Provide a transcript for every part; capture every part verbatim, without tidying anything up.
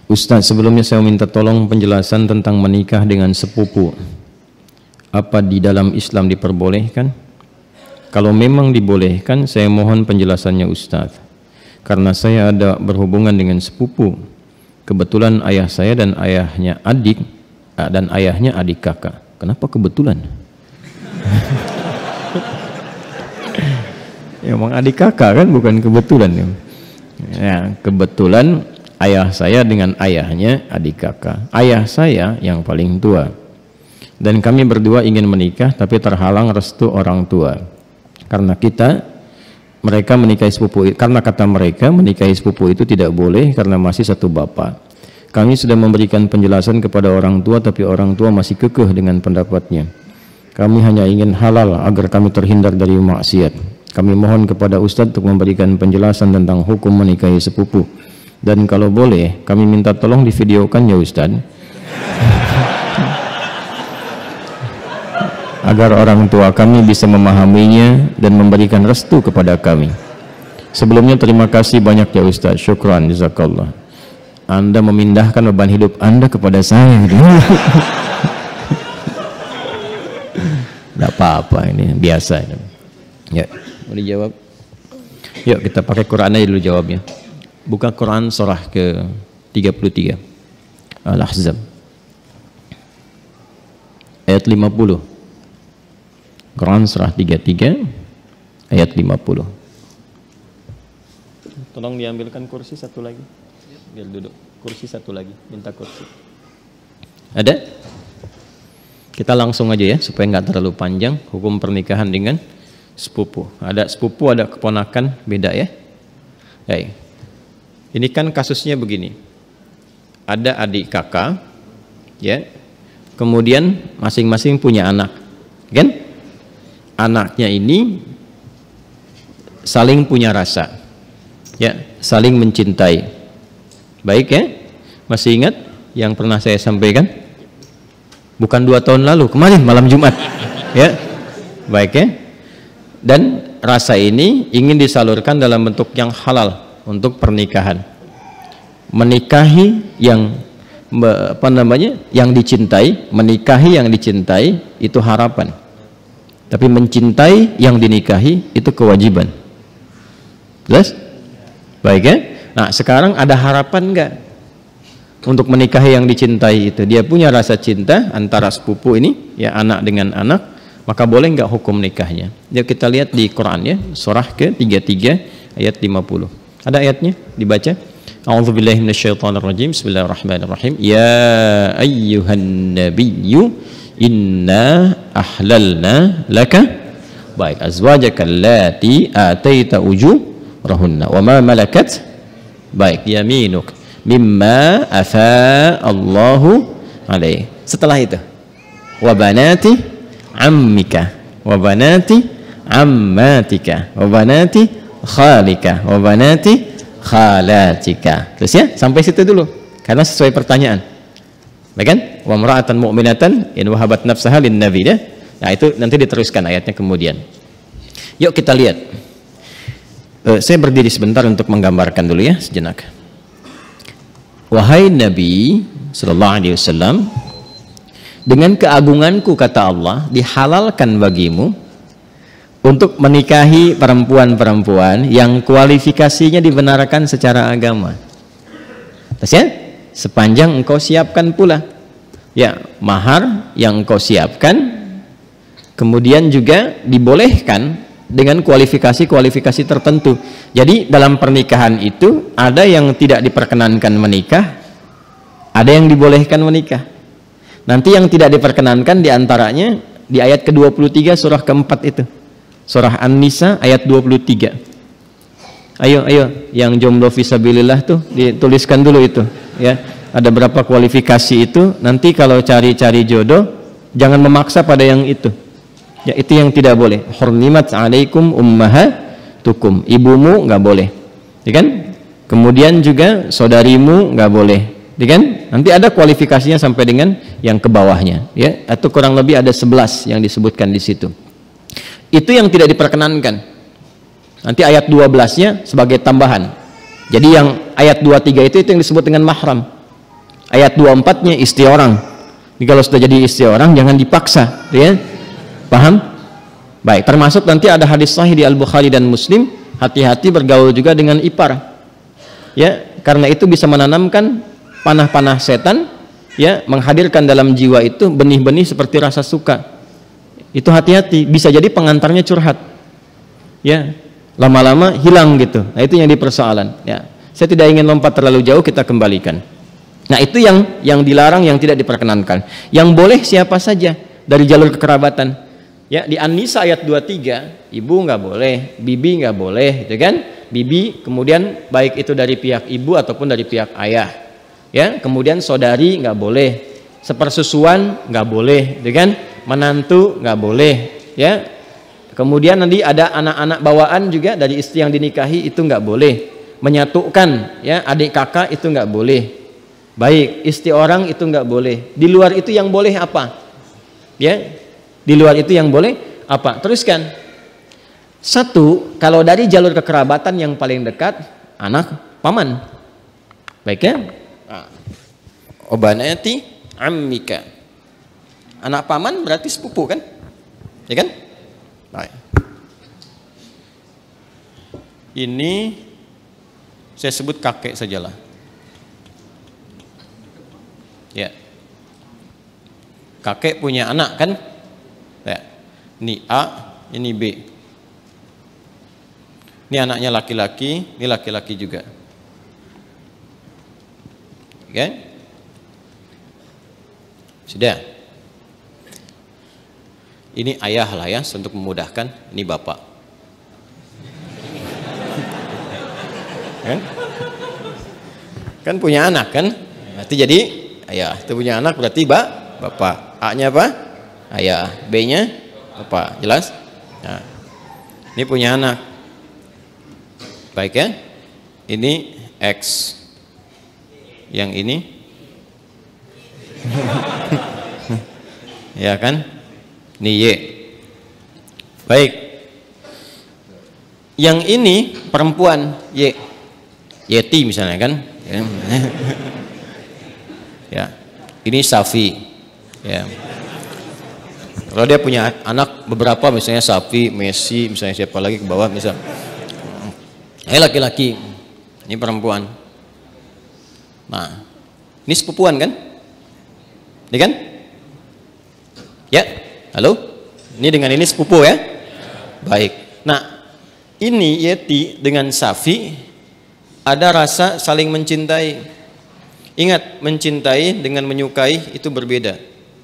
Ustaz, sebelumnya saya minta tolong penjelasan tentang menikah dengan sepupu. Apa di dalam Islam diperbolehkan? Kalau memang dibolehkan, saya mohon penjelasannya Ustaz. Karena saya ada berhubungan dengan sepupu. Kebetulan ayah saya dan ayahnya adik dan ayahnya adik kakak. Kenapa kebetulan? Ya, emang adik kakak kan, bukan kebetulan. Ya, kebetulan ayah saya dengan ayahnya adik kakak. Ayah saya yang paling tua. Dan kami berdua ingin menikah tapi terhalang restu orang tua. Karena kita, mereka menikahi sepupu, karena kata mereka menikahi sepupu itu tidak boleh karena masih satu bapak. Kami sudah memberikan penjelasan kepada orang tua tapi orang tua masih kekeh dengan pendapatnya. Kami hanya ingin halal agar kami terhindar dari maksiat. Kami mohon kepada Ustadz untuk memberikan penjelasan tentang hukum menikahi sepupu. Dan kalau boleh, kami minta tolong divideokan ya Ustadz. Agar orang tua kami bisa memahaminya dan memberikan restu kepada kami. Sebelumnya terima kasih banyak ya Ustadz. Syukran, jazakallah. Anda memindahkan beban hidup Anda kepada saya. Tidak apa-apa, ini biasa. Ya, mau dijawab? Yuk kita pakai Quran aja dulu jawabnya. Buka Quran surah ke tiga puluh tiga Al-Ahzab ayat lima puluh. Quran surah tiga puluh tiga ayat lima puluh. Tolong diambilkan kursi satu lagi. Biar duduk. Kursi satu lagi. Minta kursi. Ada? Kita langsung aja ya supaya nggak terlalu panjang. Hukum pernikahan dengan sepupu. Ada sepupu, ada keponakan, beda ya. Baik. Ini kan kasusnya begini. Ada adik kakak, ya. Kemudian masing-masing punya anak, kan? Anaknya ini saling punya rasa, ya, saling mencintai. Baik ya? Masih ingat yang pernah saya sampaikan? Bukan dua tahun lalu, kemarin malam Jumat, ya. Baik ya? Dan rasa ini ingin disalurkan dalam bentuk yang halal untuk pernikahan. Menikahi yang apa namanya? Yang dicintai, menikahi yang dicintai itu harapan. Tapi mencintai yang dinikahi itu kewajiban. Jelas? Baik ya? Nah, sekarang ada harapan enggak untuk menikahi yang dicintai itu? Dia punya rasa cinta antara sepupu ini, ya, anak dengan anak. Maka boleh enggak hukum nikahnya? Yuk kita lihat di Quran ya, surah ke tiga puluh tiga ayat lima puluh. Ada ayatnya? Dibaca. A'udzubillahi minasyaitonirrajim. Bismillahirrahmanirrahim. Ya ayyuhan nabiyyu inna ahlalna laka baik azwajaka allati ataita ujurahunna wa ma malakat baik yaminuk mimma afa Allahu alaih. Setelah itu wa banati ammika wa banati ammatika wa banati khalika wa banati khalatika. Terus ya, sampai situ dulu karena sesuai pertanyaan. Baik kan? Wa mar'atan mu'minatan in wahabat nafsaha lin nabi ya. Nah, itu nanti diteruskan ayatnya kemudian. Yuk kita lihat. Uh, saya berdiri sebentar untuk menggambarkan dulu ya sejenak. Wahai Nabi sallallahu alaihi wasallam, dengan keagunganku kata Allah, dihalalkan bagimu untuk menikahi perempuan-perempuan yang kualifikasinya dibenarkan secara agama. Terus ya, sepanjang engkau siapkan pula, ya, mahar yang engkau siapkan, kemudian juga dibolehkan dengan kualifikasi-kualifikasi tertentu. Jadi dalam pernikahan itu ada yang tidak diperkenankan menikah, ada yang dibolehkan menikah. Nanti yang tidak diperkenankan diantaranya di ayat ke dua puluh tiga surah keempat itu. Surah An-Nisa ayat dua puluh tiga. Ayo, ayo, yang jomblo fisabilillah tuh dituliskan dulu itu, ya. Ada berapa kualifikasi itu? Nanti kalau cari-cari jodoh, jangan memaksa pada yang itu. Ya, itu yang tidak boleh. Hurrimat 'alaikum ummahatukum. Ibumu nggak boleh, ya kan? Kemudian juga saudarimu nggak boleh, ya kan? Nanti ada kualifikasinya sampai dengan yang ke bawahnya, ya. Atau kurang lebih ada sebelas yang disebutkan di situ. Itu yang tidak diperkenankan. Nanti ayat dua belas-nya sebagai tambahan. Jadi yang ayat dua puluh tiga itu itu yang disebut dengan mahram. Ayat dua puluh empat-nya istri orang. Jadi kalau sudah jadi istri orang jangan dipaksa, ya. Paham? Baik, termasuk nanti ada hadis sahih di Al-Bukhari dan Muslim, hati-hati bergaul juga dengan ipar. Ya, karena itu bisa menanamkan panah-panah setan, ya, menghadirkan dalam jiwa itu benih-benih seperti rasa suka. Itu hati-hati, bisa jadi pengantarnya curhat. Ya, lama-lama hilang gitu. Nah, itu yang dipersoalan, ya. Saya tidak ingin lompat terlalu jauh, kita kembalikan. Nah, itu yang yang dilarang, yang tidak diperkenankan. Yang boleh siapa saja dari jalur kekerabatan. Ya, di An-Nisa ayat dua puluh tiga, ibu nggak boleh, bibi nggak boleh, gitu kan? Bibi kemudian baik itu dari pihak ibu ataupun dari pihak ayah. Ya, kemudian saudari nggak boleh, sepersusuan nggak boleh, gitu kan? Menantu nggak boleh, ya. Kemudian nanti ada anak-anak bawaan juga dari istri yang dinikahi itu nggak boleh. Menyatukan, ya, adik kakak itu nggak boleh. Baik, istri orang itu nggak boleh. Di luar itu yang boleh apa? Ya. Di luar itu yang boleh apa? Teruskan. Satu, kalau dari jalur kekerabatan yang paling dekat, anak paman. Baik, ya? Obanati ammika. Anak paman berarti sepupu kan? Ya kan? Baik. Ini saya sebut kakek sajalah. Ya. Kakek punya anak kan? Ya. Ini A, ini B. Ini anaknya laki-laki, ini laki-laki juga. Oke? Sudah. Ini ayah lah ya, untuk memudahkan. Ini bapak. Kan? Kan punya anak kan? Berarti jadi ayah. Itu punya anak berarti ba, bapak. A-nya apa? Ayah. B-nya bapak. Jelas? Nah, ini punya anak. Baik ya? Ini X. Yang ini ya kan? Ini Y. Baik. Yang ini perempuan Y. Yeti misalnya kan? Ya. Ya. Ini Safi. Ya. Kalau dia punya anak beberapa misalnya Safi, Messi, misalnya siapa lagi ke bawah misal. Ini laki-laki. Ini perempuan. Nah, ini sepupuan kan? Ini kan? Ya, halo? Ini dengan ini sepupu ya? Baik. Nah, ini Yeti dengan Safi ada rasa saling mencintai. Ingat, mencintai dengan menyukai itu berbeda.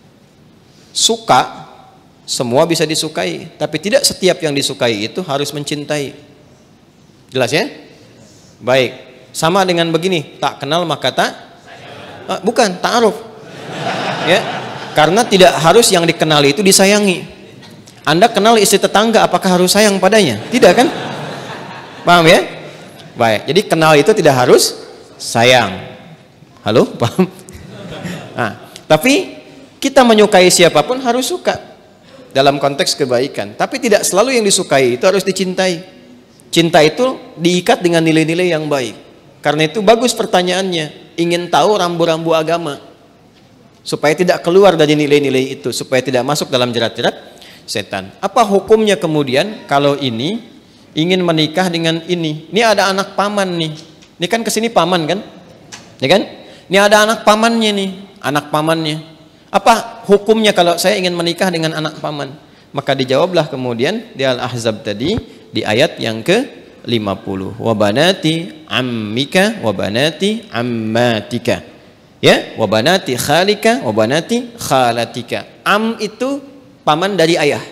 Suka, semua bisa disukai, tapi tidak setiap yang disukai itu harus mencintai. Jelas ya? Baik. Sama dengan begini, tak kenal maka tak ah, bukan ta'aruf. Ya. Karena tidak harus yang dikenali itu disayangi. Anda kenal istri tetangga, apakah harus sayang padanya? Tidak kan? Paham ya? Baik. Jadi kenal itu tidak harus sayang. Halo, paham? Nah, tapi kita menyukai siapapun harus suka dalam konteks kebaikan. Tapi tidak selalu yang disukai itu harus dicintai. Cinta itu diikat dengan nilai-nilai yang baik. Karena itu bagus pertanyaannya, ingin tahu rambu-rambu agama supaya tidak keluar dari nilai-nilai itu, supaya tidak masuk dalam jerat-jerat setan. Apa hukumnya kemudian kalau ini ingin menikah dengan ini? Ini ada anak paman nih. Ini kan kesini paman kan? Ya kan? Ini ada anak pamannya nih, anak pamannya. Apa hukumnya kalau saya ingin menikah dengan anak paman? Maka dijawablah kemudian di Al-Ahzab tadi di ayat yang ke lima puluh. Wa banati ammika wa banati ammatika. Ya, wa banati khalika wa banati khalatika. Am itu paman dari ayah.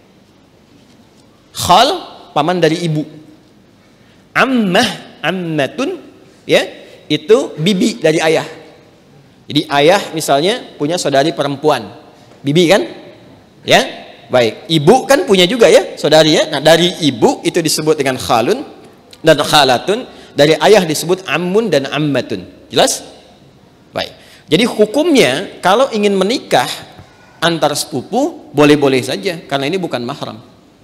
Khal paman dari ibu. Ammah, ammatun ya, itu bibi dari ayah. Jadi ayah misalnya punya saudari perempuan, bibi kan? Ya. Baik, ibu kan punya juga ya, saudari ya. Nah, dari ibu itu disebut dengan khalun dan khalatun, dari ayah disebut ammun dan ammatun. Jelas? Baik. Jadi hukumnya kalau ingin menikah antar sepupu boleh-boleh saja karena ini bukan mahram.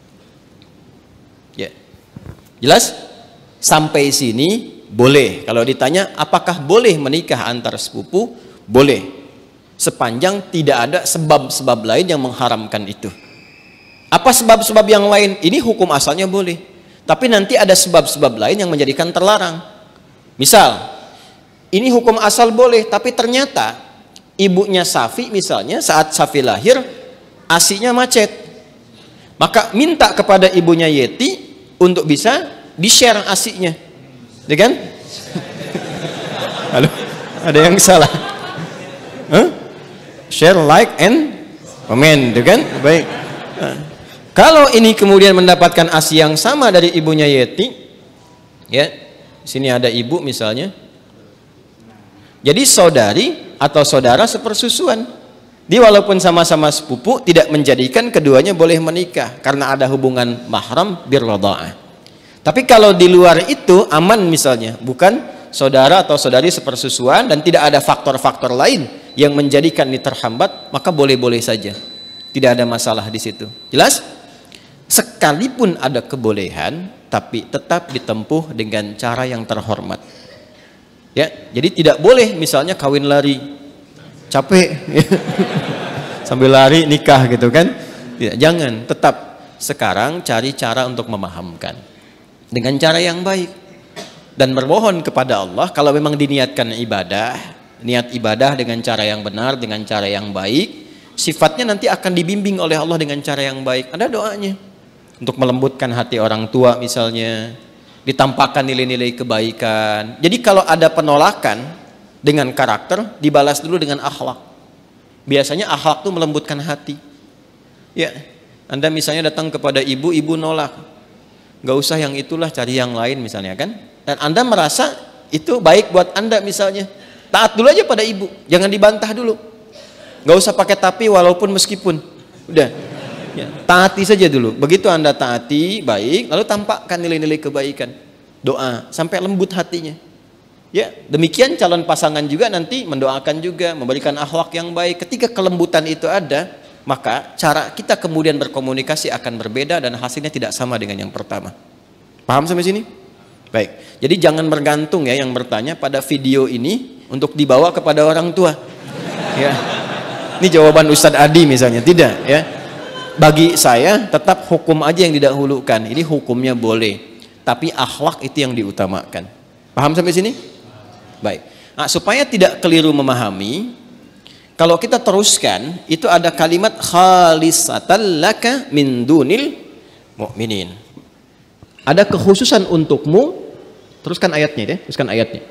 Ya. Jelas? Sampai sini boleh. Kalau ditanya apakah boleh menikah antar sepupu? boleh, sepanjang tidak ada sebab-sebab lain yang mengharamkan itu. Apa sebab-sebab yang lain? Ini hukum asalnya boleh, tapi nanti ada sebab-sebab lain yang menjadikan terlarang. Misal, ini hukum asal boleh, tapi ternyata ibunya Safi misalnya saat Safi lahir asinya macet, maka minta kepada ibunya Yeti untuk bisa di-share asinya, ya kan? Halo, ada yang salah? Huh? Share, like, and comment, ya kan? Baik. Nah, kalau ini kemudian mendapatkan asi yang sama dari ibunya Yeti, ya, sini ada ibu misalnya, jadi saudari atau saudara sepersusuan. Dia walaupun sama-sama sepupu, tidak menjadikan keduanya boleh menikah karena ada hubungan mahram birradha'ah. Tapi kalau di luar itu aman misalnya, bukan saudara atau saudari sepersusuan dan tidak ada faktor-faktor lain yang menjadikan ini terhambat, maka boleh-boleh saja. Tidak ada masalah di situ. Jelas? Sekalipun ada kebolehan, tapi tetap ditempuh dengan cara yang terhormat. Ya, jadi tidak boleh misalnya kawin lari, capek, sambil lari nikah gitu kan? Tidak, jangan. Tetap sekarang cari cara untuk memahamkan dengan cara yang baik dan bermohon kepada Allah. Kalau memang diniatkan ibadah, niat ibadah dengan cara yang benar, dengan cara yang baik, sifatnya nanti akan dibimbing oleh Allah dengan cara yang baik. Ada doanya untuk melembutkan hati orang tua misalnya, ditampakkan nilai-nilai kebaikan. Jadi kalau ada penolakan dengan karakter, dibalas dulu dengan akhlak. Biasanya akhlak itu melembutkan hati. Ya, Anda misalnya datang kepada ibu, ibu nolak, nggak usah yang itulah, cari yang lain misalnya kan. Dan Anda merasa itu baik buat Anda misalnya, taat dulu aja pada ibu, jangan dibantah dulu. Nggak usah pakai tapi walaupun meskipun, udah, ya, taati saja dulu. Begitu Anda taati baik, lalu tampakkan nilai-nilai kebaikan, doa sampai lembut hatinya. Ya, demikian calon pasangan juga nanti mendoakan juga, memberikan akhlak yang baik. Ketika kelembutan itu ada, maka cara kita kemudian berkomunikasi akan berbeda dan hasilnya tidak sama dengan yang pertama. Paham sampai sini? Baik. Jadi jangan bergantung ya yang bertanya pada video ini untuk dibawa kepada orang tua. Ya. Ini jawaban Ustadz Adi misalnya, tidak ya. Bagi saya tetap hukum aja yang didahulukan. Ini hukumnya boleh, tapi akhlak itu yang diutamakan. Paham sampai sini? Baik. Nah, supaya tidak keliru memahami, kalau kita teruskan itu ada kalimat khalisatan laka min dunil mu'minin. Ada kekhususan untukmu. Teruskan ayatnya ya, teruskan ayatnya.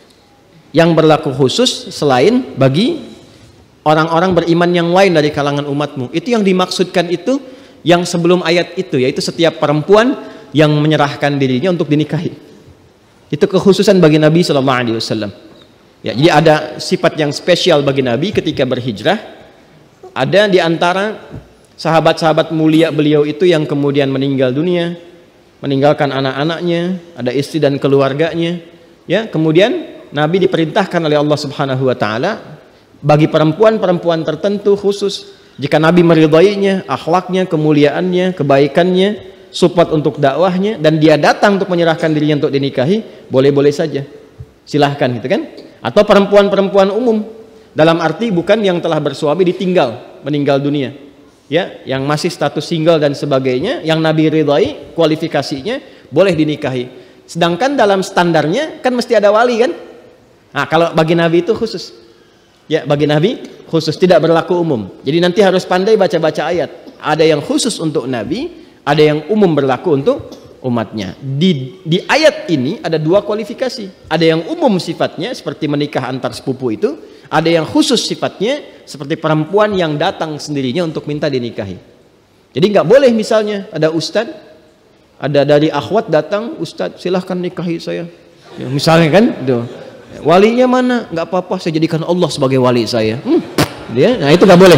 Yang berlaku khusus selain bagi orang-orang beriman yang lain dari kalangan umatmu. Itu yang dimaksudkan itu yang sebelum ayat itu, yaitu setiap perempuan yang menyerahkan dirinya untuk dinikahi. Itu kekhususan bagi Nabi Shallallahu Alaihi Wasallam. Ya, jadi ada sifat yang spesial bagi Nabi ketika berhijrah. Ada di antara sahabat-sahabat mulia beliau itu yang kemudian meninggal dunia, meninggalkan anak-anaknya, ada istri dan keluarganya. Ya, kemudian Nabi diperintahkan oleh Allah Subhanahu Wa Taala bagi perempuan-perempuan tertentu khusus, jika Nabi meridainya, akhlaknya, kemuliaannya, kebaikannya, support untuk dakwahnya, dan dia datang untuk menyerahkan dirinya untuk dinikahi, boleh-boleh saja, silahkan gitu kan. Atau perempuan-perempuan umum, dalam arti bukan yang telah bersuami ditinggal, meninggal dunia, ya, yang masih status single dan sebagainya, yang Nabi ridai kualifikasinya boleh dinikahi. Sedangkan dalam standarnya kan mesti ada wali kan. Nah, kalau bagi Nabi itu khusus. Ya, bagi Nabi khusus, tidak berlaku umum. Jadi nanti harus pandai baca-baca ayat. Ada yang khusus untuk Nabi, ada yang umum berlaku untuk umatnya. Di, di ayat ini ada dua kualifikasi. Ada yang umum sifatnya seperti menikah antar sepupu itu, ada yang khusus sifatnya seperti perempuan yang datang sendirinya untuk minta dinikahi. Jadi nggak boleh misalnya ada ustadz, ada dari akhwat datang, ustadz silahkan nikahi saya. Ya, misalnya kan, tuh. Walinya mana? Nggak apa-apa, saya jadikan Allah sebagai wali saya. Hmm, dia, nah itu nggak boleh.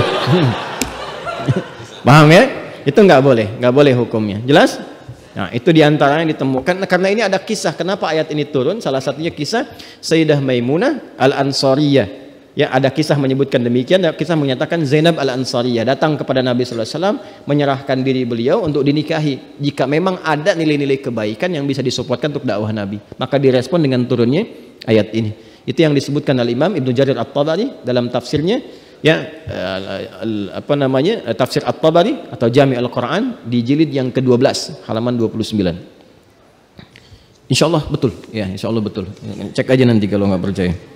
Paham ya? Itu nggak boleh, nggak boleh hukumnya. Jelas? Nah, itu diantara yang ditemukan. Nah, karena ini ada kisah. Kenapa ayat ini turun? Salah satunya kisah Sayyidah Maimunah Al-Ansariyah. Ya, ada kisah menyebutkan demikian. Ada kisah menyatakan Zainab Al-Ansariyah datang kepada Nabi Sallallahu Alaihi Wasallam menyerahkan diri beliau untuk dinikahi. Jika memang ada nilai-nilai kebaikan yang bisa disupportkan untuk dakwah Nabi, maka direspon dengan turunnya ayat ini. Itu yang disebutkan oleh Imam Ibnu Jarir At-Tabari dalam tafsirnya, ya apa namanya, tafsir At-Tabari atau Jami' Al-Quran di jilid yang kedua belas halaman dua puluh sembilan. Insya Allah betul, ya Insya Allah betul. Cek aja nanti kalau nggak percaya.